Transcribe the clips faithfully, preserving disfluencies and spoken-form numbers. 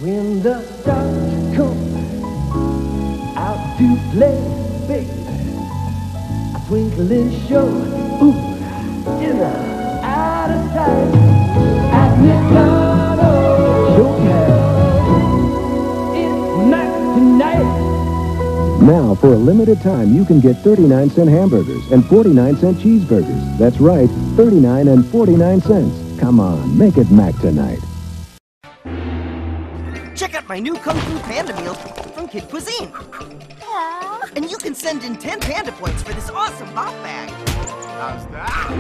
When the stars come out to play, baby, a twinkling show, ooh, in the out of sight. At Mikado, Showtime, it's night tonight. Now, for a limited time, you can get thirty-nine cent hamburgers and forty-nine cent cheeseburgers. That's right, thirty-nine and forty-nine cents. Come on, make it Mac tonight. Check out my new Kung Fu Panda meal from Kid Cuisine. Aww. And you can send in ten Panda points for this awesome bop bag. How's that?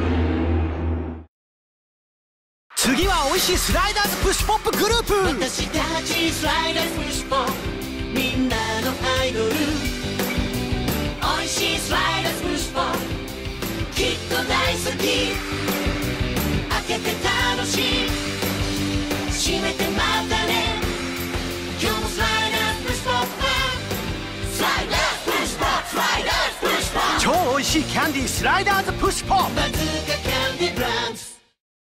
次は美味しいスライダーズプッシュポップグループ。私たちスライダーズプッシュポップ、みんなのアイドル。美味しいスライダーズプッシュポップ、きっと大好き。開けて楽しい、閉めてまたね。今日もスライダーズプッシュポップ、スライダーズプッシュポップ、スライダーズプッシュポップ。超美味しいキャンディースライダーズプッシュポップ。バズーカキャンディーブランズ。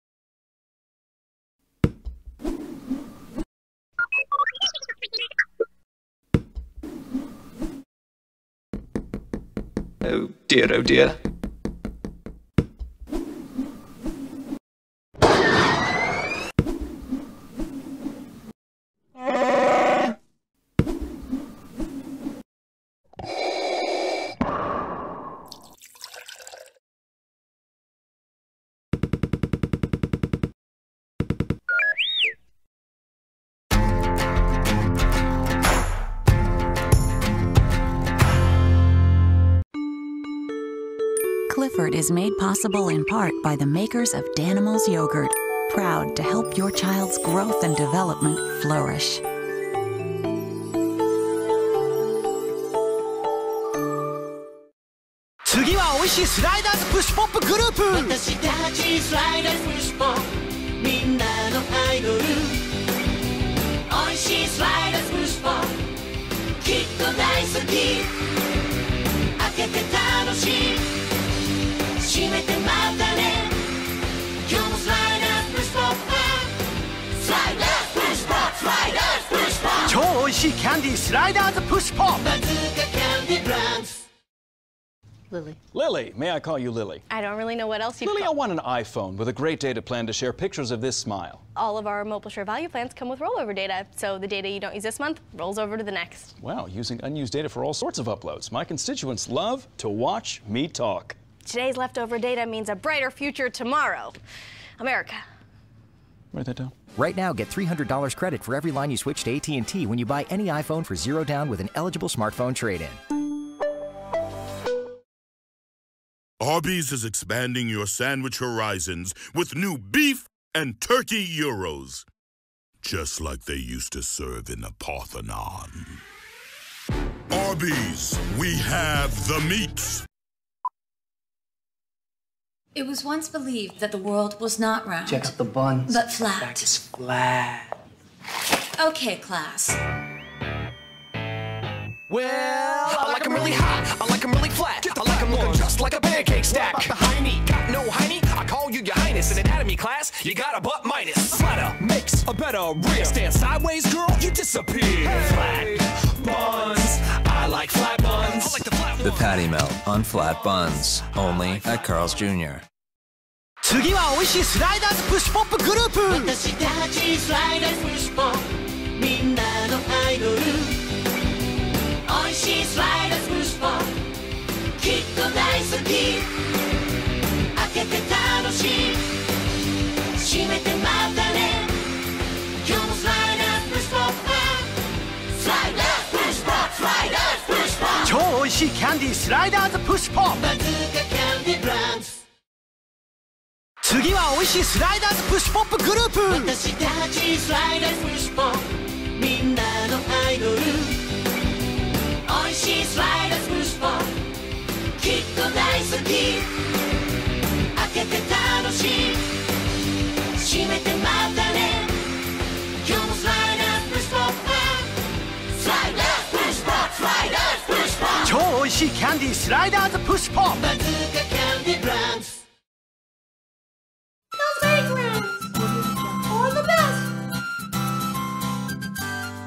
Oh dear, oh dear. Clifford is made possible in part by the makers of Danimals yogurt, proud to help your child's growth and development flourish. Candy Sliders Push Pop. Bazooka Candy Brands. Lily. Lily, may I call you Lily? I don't really know what else you Lily, call. I want an iPhone with a great data plan to share pictures of this smile. All of our Mobile Share value plans come with rollover data, so the data you don't use this month rolls over to the next. Wow, using unused data for all sorts of uploads. My constituents love to watch me talk. Today's leftover data means a brighter future tomorrow. America. Write that down. Right now, get three hundred dollars credit for every line you switch to A T and T when you buy any iPhone for zero down with an eligible smartphone trade-in. Arby's is expanding your sandwich horizons with new beef and turkey euros. Just like they used to serve in the Parthenon. Arby's, we have the meats. It was once believed that the world was not round. Check out the buns. But flat. Back is flat. Okay, class. Well, I like them really hot. I like them really flat. I like them looking just like a pancake stack. What about the hiney? Got no hiney? I call you your highness. In anatomy class, you got a butt minus. Flatter makes a better rear. Stand sideways, girl, you disappear. Hey. Flat buns. I like flat buns. I like the flat The Patty Melt on flat buns. Only at Carl's Junior 次は美味しいスライダーズプッシュポップグループ。私たちスライダーズプッシュポップ、みんなのアイドル。美味しいスライダーズプッシュポップ、きっと大好き。開けて楽しい、閉めてまたね。今日もスライダーズプッシュポップ、スライダーズプッシュポップ、スライダーズプッシュポップ。超美味しいキャンディースライダーズプッシュポップ。バズーカキャンディーブランズ。次は美味しいスライダーズプッシュポップグループ。私たちスライダーズプッシュポップ、みんなのアイドル。美味しいスライダーズプッシュポップ、きっと大好き。開けて楽しい、閉めてまたね。今日もスライダーズプッシュポップ、スライダーズプッシュポップ、スライダーズプッシュポップ。超美味しいキャンディースライダーズプッシュポップ。バズーカキャンディーブランズ。 All the best!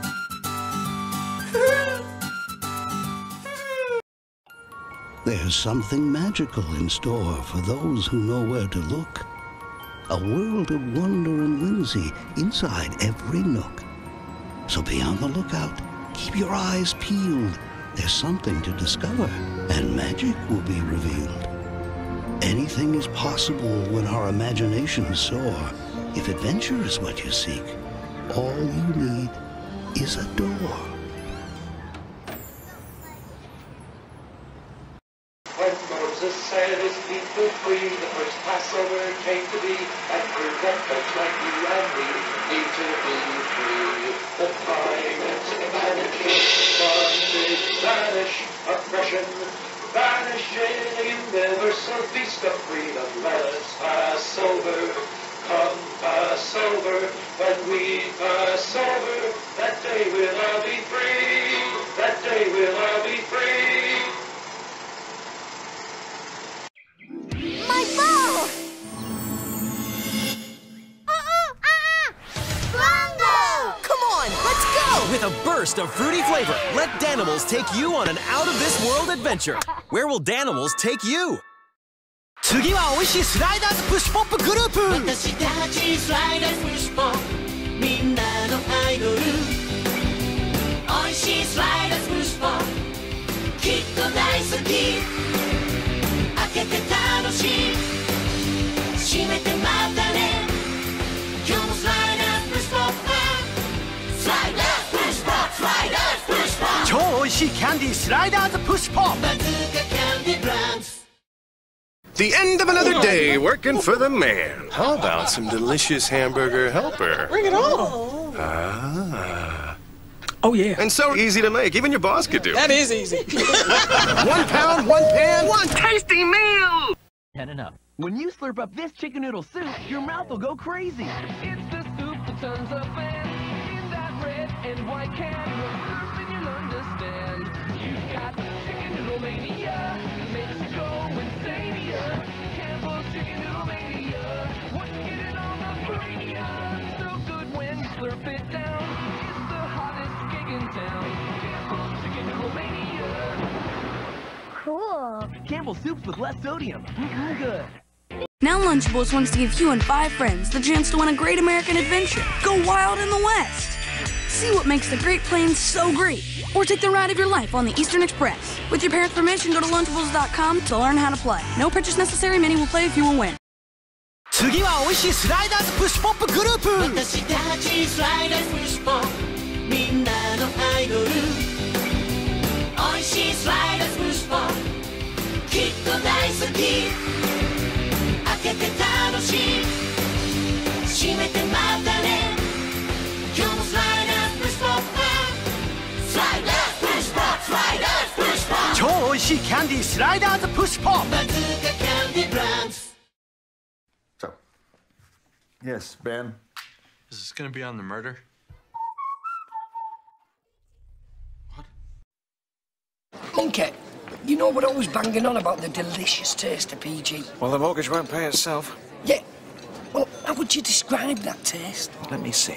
There's something magical in store for those who know where to look. A world of wonder and whimsy inside every nook. So be on the lookout. Keep your eyes peeled. There's something to discover, and magic will be revealed. Anything is possible when our imaginations soar. If adventure is what you seek, all you need is a door. When Moses set his people free, the first Passover came to be, and prove that folks like you and me need to be free. The pirates vanish, bondage vanish, oppression vanishing, universal feast of freedom. Let us pass over, come pass over, when we pass over, that day we'll all be free, that day we'll all be free. My ball! Uh-uh, uh-uh! Bongo! Come on, let's go! With a burst of fruity flavor, let Danimals take you on an out-of-this-world adventure. Where will Danimals take you? 次は美味しいスライダーズプッシュポップグループ私たちスライダーズプッシュポップみんなのアイドル美味しいスライダーズプッシュポップきっと大好き開けて楽しい閉めてまたね今日もスライダーズプッシュポップスライダーズプッシュポップスライダーズプッシュポップ超美味しいキャンディースライダーズプッシュポップバズーカキャンディーブランズ The end of another day working for the man. How about some delicious hamburger helper? Bring it on. Ah. Oh, yeah. And so easy to make. Even your boss could do it. That is easy. One pound, one pan, one tasty meal. Ten and up. When you slurp up this chicken noodle soup, your mouth will go crazy. It's the soup that turns a fan in that red and white can. You'll slurp and you'll understand. You've got chicken noodle mania. Makes you go insane. Campbell's chicken noodle mania. What you get it on the premium. So good when you slurp it down. It's the hottest gig in town. Campbell's chicken noodle mania. Cool. Campbell soups with less sodium. Mm-mm good. Now Lunchables wants to give you and five friends the chance to win a great American adventure. Go wild in the West. See what makes the Great Plains so great. Or take the ride of your life on the Eastern Express. With your parents' permission, go to lunchables dot com to learn how to play. No purchase necessary. Many will play if you will win. 次は美味しいスライダーズプッシュポップグループ私たちスライダーズプッシュポップみんなのアイドル美味しいスライダーズプッシュポップきっと大好き開けて楽しい閉めてまたね今日もスライダーズプッシュポップスライダーズプッシュポップスライダーズプッシュポップ超美味しいキャンディースライダーズプッシュポップバズーカキャンディーブランズ So, yes, Ben. Is this going to be on the murder? Monkey, you know we're always banging on about the delicious taste of P G. Well, the mortgage won't pay itself. Yeah. Well, how would you describe that taste? Let me see.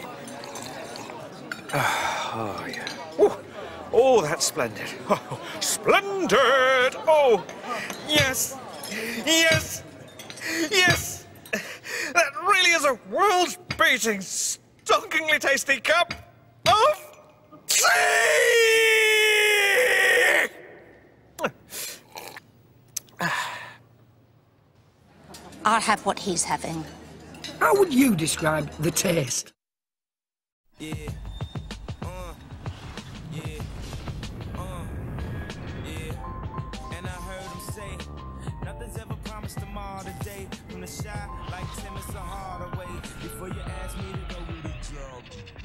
Oh, yeah. Oh, oh that's splendid. Oh, splendid! Oh, yes, yes, yes! That really is a world-beating, stonkingly tasty cup of tea! I'll have what he's having. How would you describe the taste? Yeah. Uh, yeah. Uh, yeah. And I heard him say, nothing's ever promised tomorrow today. From the shot, like Tim, it's a harder way. Before you ask me to go with the job.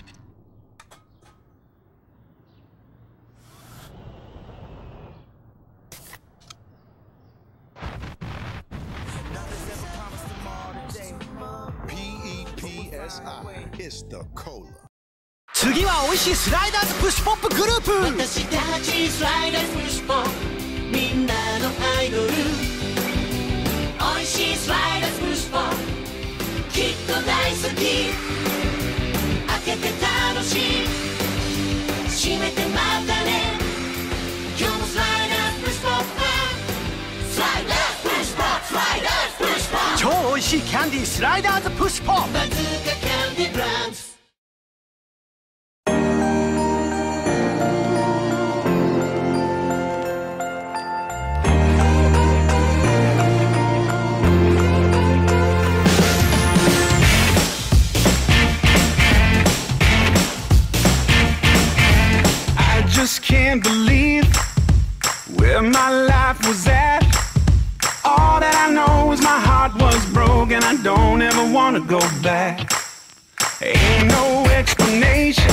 P E P S I, it's the cola. 次は美味しいスライダーズプッシュポップグループ私たちスライダーズプッシュポップみんなのアイドル美味しいスライダーズプッシュポップきっと大好き開けて楽しい閉めてまたね今日もスライダーズプッシュポップ味しいキャンディースライダーズプッシュポップバズーカキャンディーブランズ I just can't believe where my life was at. All that I know is my heart was broken. I don't ever want to go back. Ain't no explanation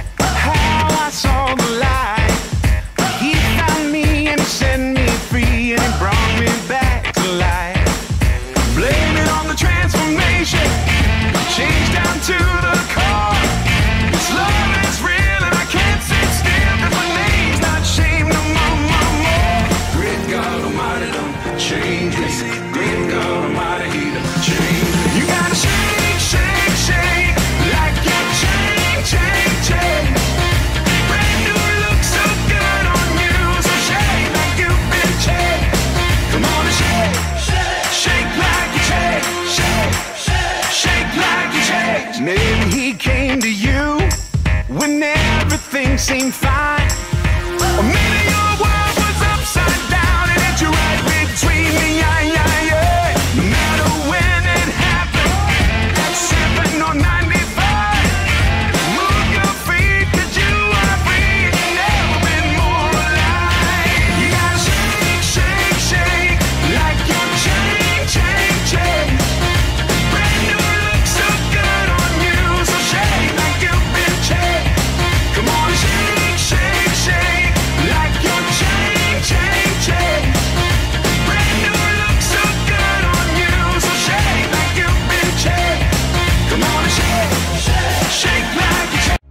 how I saw the light. He found me and he set me free and he brought me back to life. Blame it on the transformation, change down to the core. This love is real and I can't sit still, 'cause my name's not shame no more, more, more. Great God Almighty, don't change me. Great God Almighty, He don't change me. You gotta shake, shake, shake, like you change, change, change. Brand new look so good on you, so shake like you've been changed. Come on and shake, shake, shake like you change, shake, shake, shake like you change. Maybe He came to you when everything seemed fine, or maybe your world was upside down and hit you right between the eye, eye, eye. No matter when it happened, at seven or ninety-five, move your feet 'cause you are free. You've never been more alive. You gotta shake, shake, shake, like you change, change, change. Brand new look so good on you, so shake like you've been changed. Come on, shake, shake, shake, like you change, change, change. Brand new look so good on you, so shake like you've been changed. Come on, shake, shake, shake like you change.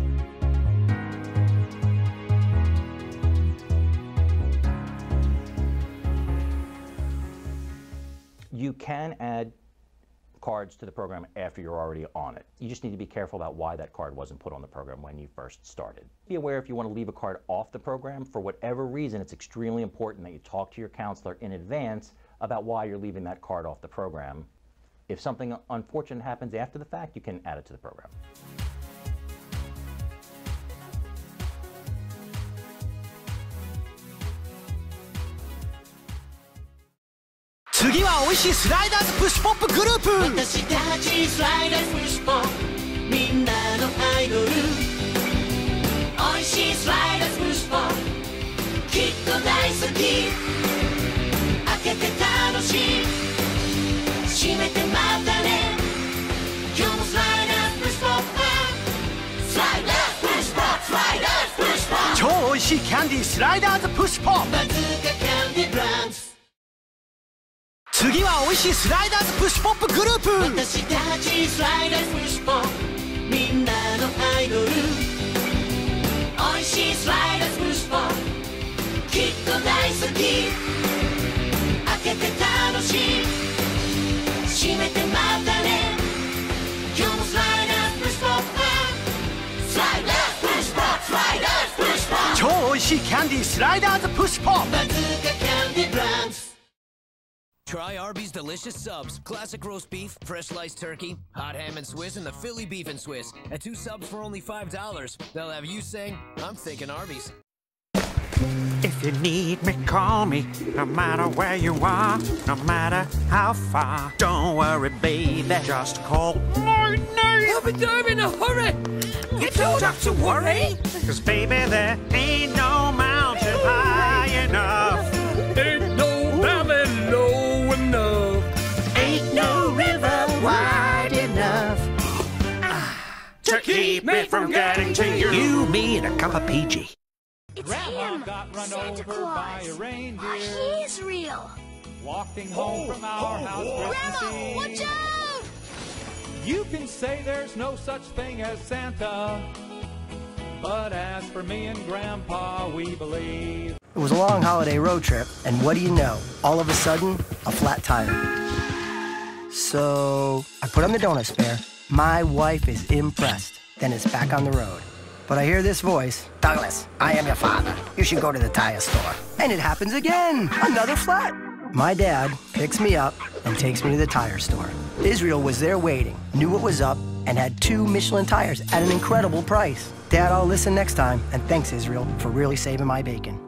You can add cards to the program after you're already on it. You just need to be careful about why that card wasn't put on the program when you first started. Be aware if you want to leave a card off the program, for whatever reason, it's extremely important that you talk to your counselor in advance about why you're leaving that card off the program. If something unfortunate happens after the fact, you can add it to the program. Next, 次は美味しいスライダーズプッシュポップグループ私たちスライダーズプッシュポップみんなのアイドル美味しいスライダーズプッシュポップきっと大好き開けて楽しい閉めてまたね今日もスライダーズプッシュポップスライダーズプッシュポップスライダーズプッシュポップ超美味しいキャンディースライダーズプッシュポップバズーカキャンディーブランズ次は美味しいスライダーズプッシュポップグループ私たちスライダーズプッシュポップみんなのアイドル美味しいスライダーズプッシュポップきっと大好き開けて楽しい閉めてまたね今日もスライダーズプッシュポップスライダーズプッシュポップスライダーズプッシュポップ超美味しいキャンディースライダーズプッシュポップバズーカキャンディーブランズ Try Arby's delicious subs. Classic roast beef, fresh sliced turkey, hot ham and Swiss, and the Philly beef and Swiss. At two subs for only five dollars. They'll have you saying, I'm thinking Arby's. If you need me, call me. No matter where you are, no matter how far. Don't worry, baby. Just call my name. I'll be there in a hurry. You don't have to worry. Cause baby, there ain't no mountain high enough. Ain't no valley low enough. Ain't no river wide enough to keep me from getting to you. You, me, and a cup of P G. It's Grandma him, got run Santa over Claus. by a reindeer. Oh, he's real. Walking home from our house Christmas Grandma, Eve. watch out! You can say there's no such thing as Santa, but as for me and Grandpa, we believe. It was a long holiday road trip, and what do you know? All of a sudden, a flat tire. So I put on the donut spare. My wife is impressed. Then it's back on the road. But I hear this voice. Douglas, I am your father. You should go to the tire store. And it happens again. Another flat. My dad picks me up and takes me to the tire store. Israel was there waiting, knew what was up, and had two Michelin tires at an incredible price. Dad, I'll listen next time, and thanks, Israel, for really saving my bacon.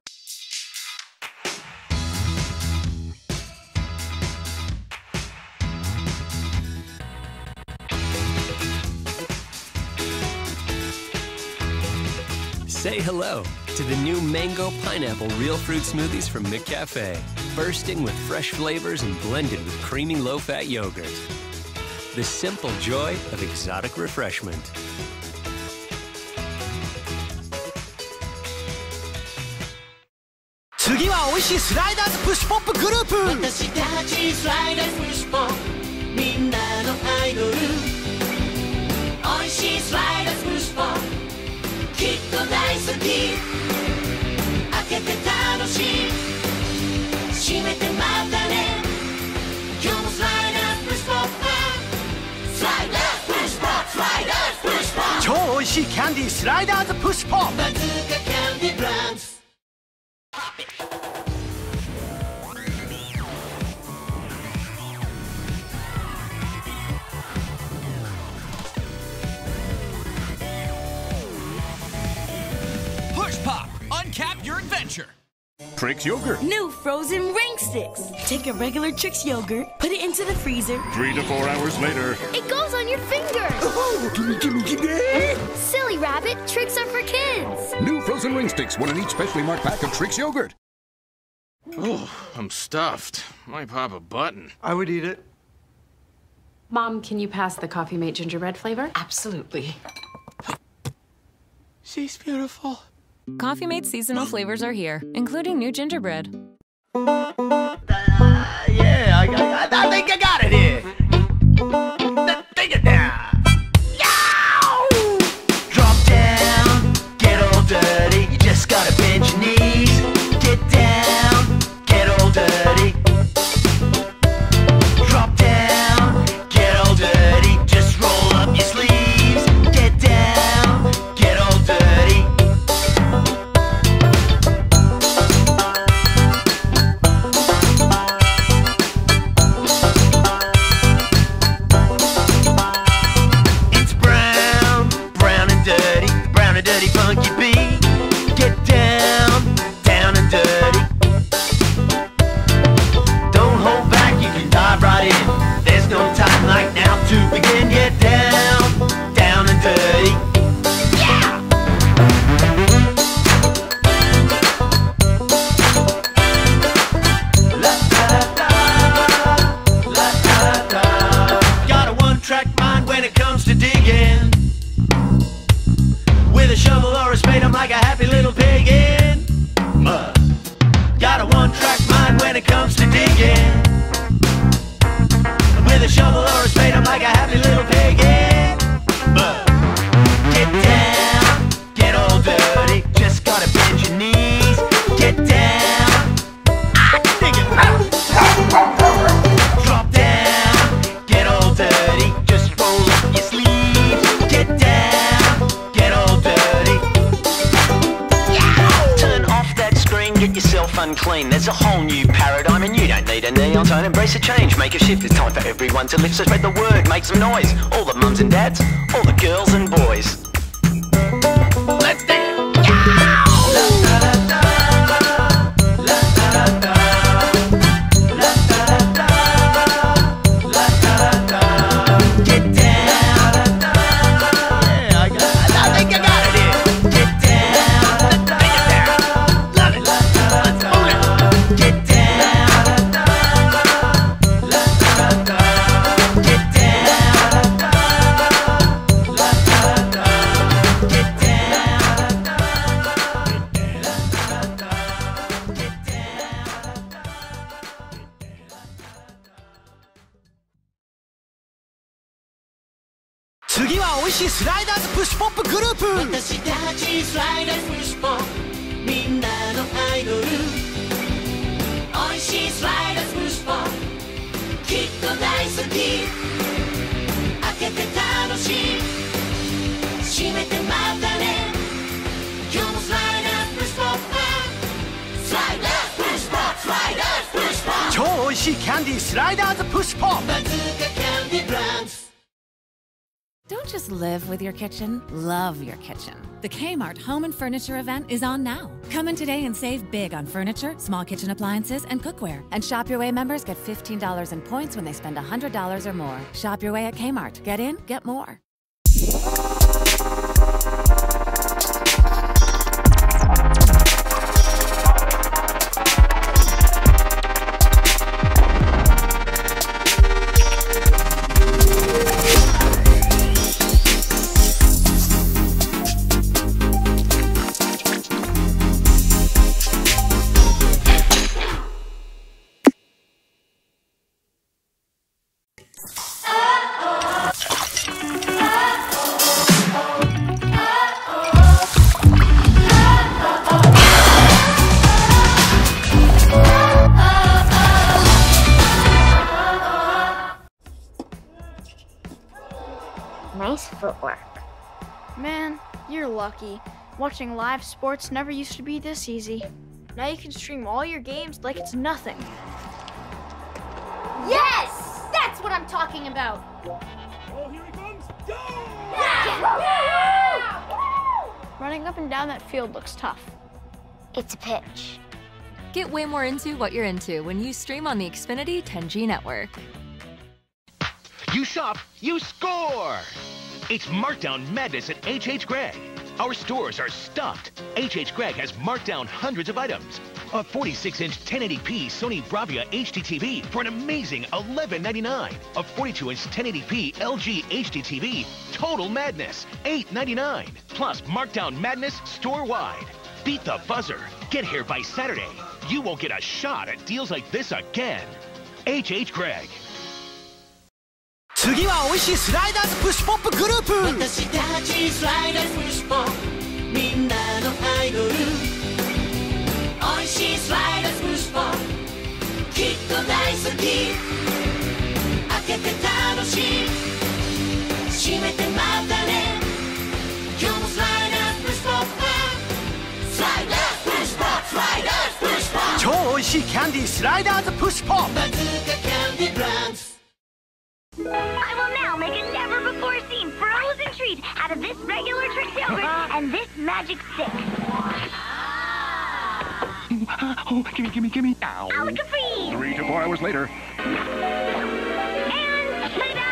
Say hello to the new Mango Pineapple Real Fruit Smoothies from McCafe. Bursting with fresh flavors and blended with creamy low-fat yogurt. The simple joy of exotic refreshment. Today, delicious sliders push pop group. 私たちスライダースプッシュポップみんなのアイドル美味しいスライダースプッシュポップきっと大好き開けて楽しい閉めてまたね今日もスライダースプッシュポップスライダースプッシュポップスライダースプッシュポップ超美味しいキャンディースライダーズプッシュポップバズーカキャンディーブランズ Push Pop, uncap your adventure. Trix yogurt. New frozen ring sticks. Take a regular Trix yogurt, put it into the freezer. Three to four hours later. It goes on your fingers. Oh, gimme, gimme, gimme. Silly rabbit, tricks are for kids. New frozen ring sticks, one in each specially marked pack of Trix yogurt. Oh, I'm stuffed. Might pop a button. I would eat it. Mom, can you pass the Coffee Mate gingerbread flavor? Absolutely. She's beautiful. Coffee Mate seasonal flavors are here, including new gingerbread. Uh, yeah, I, I, I think I got it here. Take it down. Yow! Drop down, get all dirty. You just gotta bend your knees. Get down, get all dirty. Drop down, get all dirty. Just roll up your sleeves. Get down, get all dirty. Dirty funky beat. Get down, down and dirty. Don't hold back, you can dive right in. There's no time like now to begin. Get down, down and dirty. Yeah! La da da, la da da. Got a one-track mind when it comes to digging. With a shovel or a spade, I'm like a happy little pig in mud. Got a one-track mind when it comes to digging. With a shovel or a spade, I'm like a happy little pig in mud. Get down, get all dirty. Just gotta bend your knees. Get down, I can dig it. Drop down, get all dirty. Just roll up your sleeves. Get down, get all dirty. Yeah! Turn off that screen, get yourself unclean. There's a whole new paradigm and you don't need a neon sign. Embrace a change, make a shift. It's time for everyone to lift, so spread the word, make some noise. All the mums and dads, all the girls and boys. Let's dance! Yeah! La da da da, la da da da, la da da da, la da da da. Get down, yeah, I got it. I think I got it here. Get down, take it down, love it, let's move it. Get down, la da da da, get down, la da da, get down, get down. Today, delicious sliders push pop group. 私たちスライダースプッシュポップみんなのアイドル美味しいスライダースプッシュポップきっと大好き開けて楽しい閉めてまたね今日もスライダースプッシュポップスライダースプッシュポップスライダースプッシュポップ Oishii Candy Sliders Push Pop! Bazooka Candy Brands! Don't just live with your kitchen, love your kitchen. The Kmart Home and Furniture event is on now. Come in today and save big on furniture, small kitchen appliances, and cookware. And Shop Your Way members get fifteen dollars in points when they spend one hundred dollars or more. Shop Your Way at Kmart. Get in, get more. Nice footwork. Man, you're lucky. Watching live sports never used to be this easy. Now you can stream all your games like it's nothing. Yes! That's what I'm talking about! Oh, here he comes! Go! Running up and down that field looks tough. It's a pitch. Get way more into what you're into when you stream on the Xfinity ten G network. You shop, you score! It's Markdown Madness at H H Gregg. Our stores are stuffed. H H Gregg has marked down hundreds of items. A forty-six inch ten eighty p Sony Bravia H D T V for an amazing eleven ninety-nine. A forty-two inch ten eighty p L G H D T V, total madness, eight ninety-nine. Plus Markdown Madness store-wide. Beat the buzzer. Get here by Saturday. You won't get a shot at deals like this again. H H Gregg. 次は美味しいスライダーズプッシュポップグループ私たちスライダーズプッシュポップみんなのアイドル美味しいスライダーズプッシュポップきっと大好き開けて楽しい閉めてまたね今日もスライダーズプッシュポップスライダーズプッシュポップスライダーズプッシュポップ超美味しいキャンディースライダーズプッシュポップ Bazooka Candy Brands I will now make a never-before-seen frozen treat out of this regular Trix yogurt and this magic stick. Oh, gimme, gimme, gimme. Ow. Alaka-freeze! Three to four hours later. And ta-da!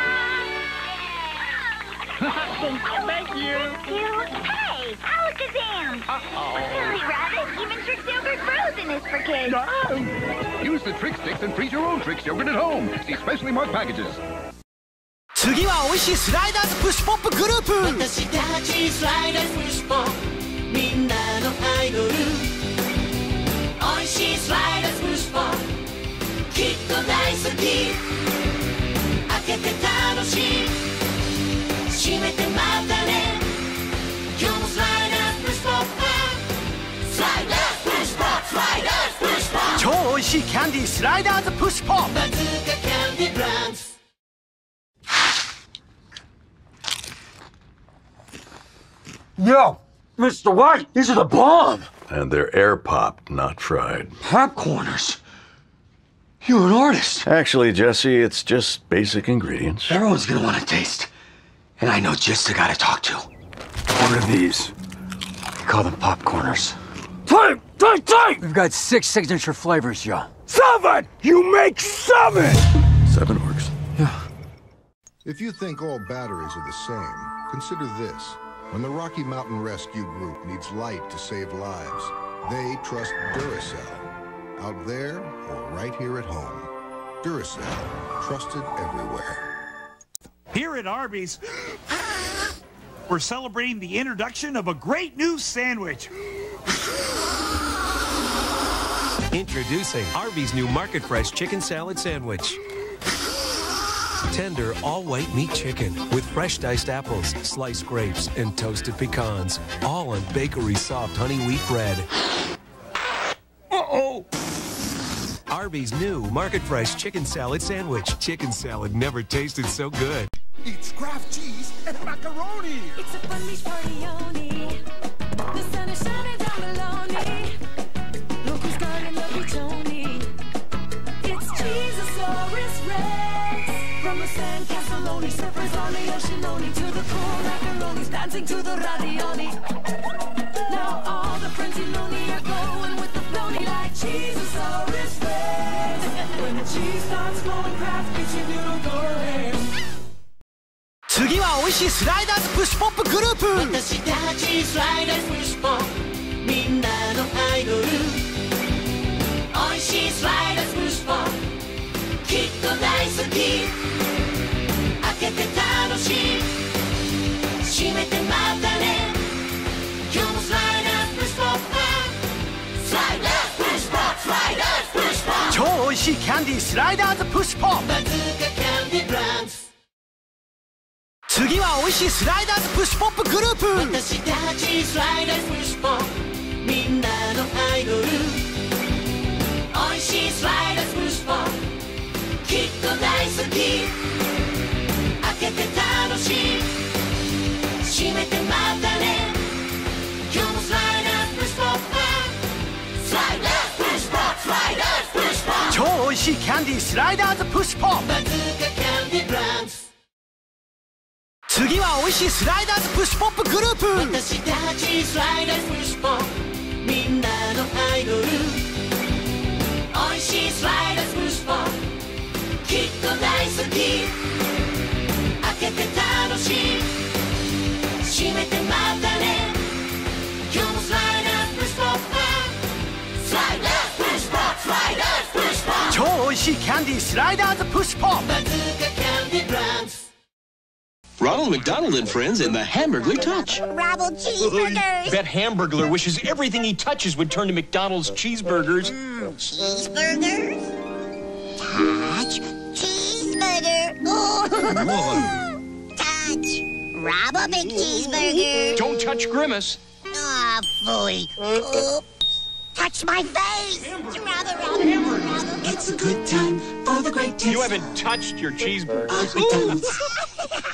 Thank you. Thank you. Thank you. Hey, Alakazam! Uh-oh. Silly rabbit, even Trix yogurt frozen is for kids. No. Use the Trix sticks and freeze your own Trix yogurt at home. See specially marked packages. 次は美味しいスライダーズプッシュポップグループ私たちスライダーズプッシュポップみんなのアイドル美味しいスライダーズプッシュポップきっと大好き開けて楽しい閉めてまたね今日もスライダーズプッシュポップスライダーズプッシュポップスライダーズプッシュポップ超美味しいキャンディースライダーズプッシュポップ Bazooka Candy Brands Yo, Mister White, these are the bomb! And they're air popped, not fried. Popcorners? You're an artist. Actually, Jesse, it's just basic ingredients. Everyone's gonna want to taste. And I know just the guy to talk to. What are these? We call them popcorners. Type! Type! Type! We've got six signature flavors, Joe. Seven! You make seven! Seven works. Yeah. If you think all batteries are the same, consider this. When the Rocky Mountain Rescue Group needs light to save lives, they trust Duracell. Out there or right here at home. Duracell, trusted everywhere. Here at Arby's, we're celebrating the introduction of a great new sandwich. Introducing Arby's new Market Fresh Chicken Salad Sandwich. Tender, all-white meat chicken with fresh diced apples, sliced grapes, and toasted pecans, all on bakery soft honey wheat bread. Uh-oh! Arby's new Market Fresh Chicken Salad Sandwich. Chicken salad never tasted so good. It's Kraft cheese and macaroni. It's a fun beach party-oni. The sun is shining down below me. Look who's got in the beach-oni. It's Jesus. the sand, Castelloni, surfers on the ocean, only to the cool macaronis, dancing to the radioni. Now all the Frentiloni are going with the floni like Cheezosaurus flames. When the cheese starts flowing, craft kitchen noodle go ahead. 次は美味しいスライダーズプッシュポップグループ。私たちスライダーズプッシュポップ、みんなのアイドル。美味しいスライダーズプッシュポップ、きっと大好き。開けて楽しい、閉めてまたね。今日もスライダーズプッシュポップ、スライダーズプッシュポップ、スライダーズプッシュポップ。超美味しいキャンディースライダーズプッシュポップ。バズーカキャンディーブランズ。次は美味しいスライダーズプッシュポップグループ。私たちスライダーズプッシュポップ、みんなのアイドル。美味しいスライダーズプッシュポップ、きっと大好き。開けて楽しい、閉めてまたね。今日もスライダーズプッシュポップ、スライダーズプッシュポップ、スライダーズプッシュポップ。超美味しいキャンディースライダーズプッシュポップ。バズーカキャンディーブランズ。次は美味しいスライダーズプッシュポップグループ。私たちスライダーズプッシュポップ、みんなのアイドル。美味しいスライダーズプッシュポップ、きっと大好き。開けて楽しい、閉めてまたね。今日もスライダーズプッシュポップ、スライダーズプッシュポップ、スライダーズプッシュポップ。超美味しいキャンディースライダーズプッシュポップ。バズーカキャンディーブランズ。 Ronald McDonald and friends in the Hamburglar Touch. Rabble cheeseburgers. Bet Hamburglar wishes everything he touches would turn to McDonald's cheeseburgers. Mm, cheeseburgers? Touch. Cheeseburger. Oh. Touch. Rabble McCheeseburger. Don't touch Grimace. Ah, oh, phooey. Oh. Touch my face. Rabble, rabble, rabble, rabble. It's a good time for the great taste. You haven't touched your cheeseburger. Uh, McDonald's.